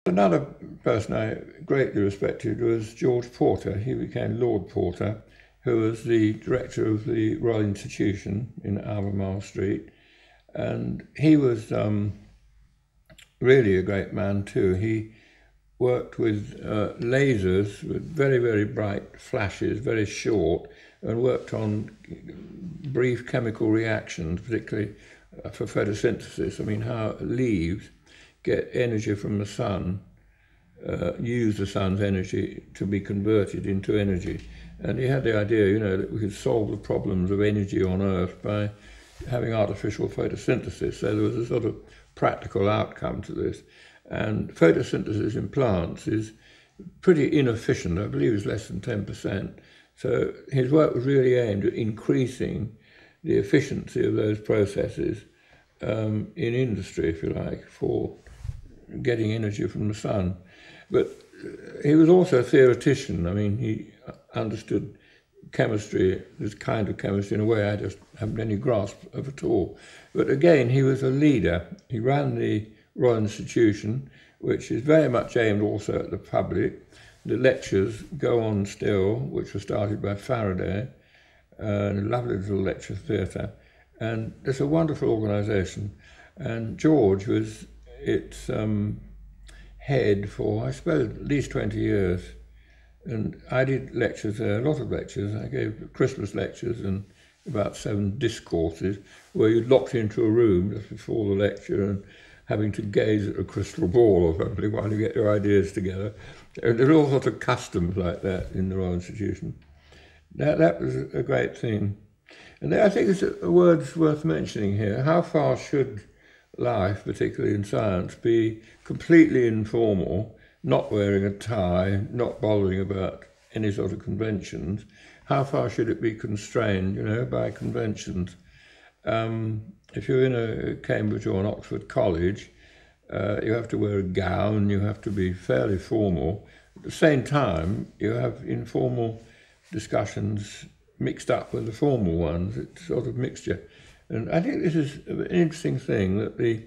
Another person I greatly respected was George Porter. He became Lord Porter, who was the director of the Royal Institution in Albemarle Street. And he was really a great man too. He worked with lasers with very, very bright flashes, very short, and worked on brief chemical reactions, particularly for photosynthesis. I mean, how leaves get energy from the sun, use the sun's energy to be converted into energy. And he had the idea, you know, that we could solve the problems of energy on Earth by having artificial photosynthesis. So there was a sort of practical outcome to this. And photosynthesis in plants is pretty inefficient. I believe it's less than 10%. So his work was really aimed at increasing the efficiency of those processes in industry, if you like, for getting energy from the sun. But he was also a theoretician. I mean, he understood chemistry, this kind of chemistry, in a way I just haven't any grasp of at all. But again, he was a leader. He ran the Royal Institution, which is very much aimed also at the public. The lectures go on still, which were started by Faraday, a lovely little lecture theatre. And it's a wonderful organisation. And George was its head for, I suppose, at least 20 years. And I did lectures there, a lot of lectures. I gave Christmas lectures and about 7 discourses, where you're locked into a room just before the lecture and having to gaze at a crystal ball or something while you get your ideas together. And there's all sorts of customs like that in the Royal Institution. That was a great thing. And I think it's a word worth mentioning here. How far should life, particularly in science, be completely informal, not wearing a tie, not bothering about any sort of conventions? How far should it be constrained, you know, by conventions? If you're in a Cambridge or an Oxford college, you have to wear a gown, you have to be fairly formal. At the same time, you have informal discussions mixed up with the formal ones. It's sort of mixture. And I think this is an interesting thing, that the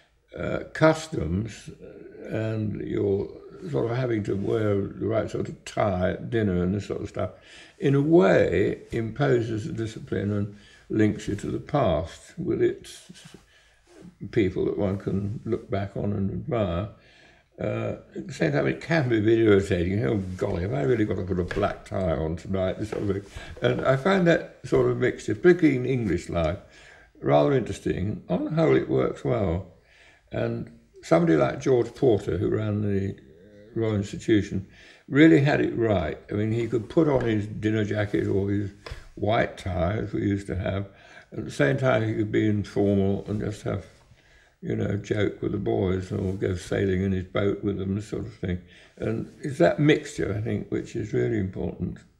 customs and your sort of having to wear the right sort of tie at dinner and this sort of stuff, in a way imposes a discipline and links you to the past with its people that one can look back on and admire. At the same time, it can be a bit irritating. Oh, golly, have I really got to put a black tie on tonight? This sort of thing. And I find that sort of mixture, particularly in English life, rather interesting. On the whole, it works well. And somebody like George Porter, who ran the Royal Institution, really had it right. I mean, he could put on his dinner jacket or his white tie, as we used to have. At the same time, he could be informal and just have, you know, joke with the boys or go sailing in his boat with them, this sort of thing. And it's that mixture, I think, which is really important.